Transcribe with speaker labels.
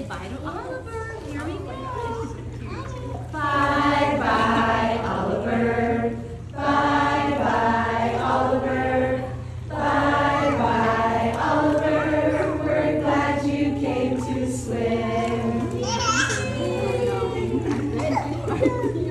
Speaker 1: bye to Oliver. Here we go.
Speaker 2: Bye bye, Oliver. Bye bye, Oliver. Bye bye, Oliver. We're glad you came to swim.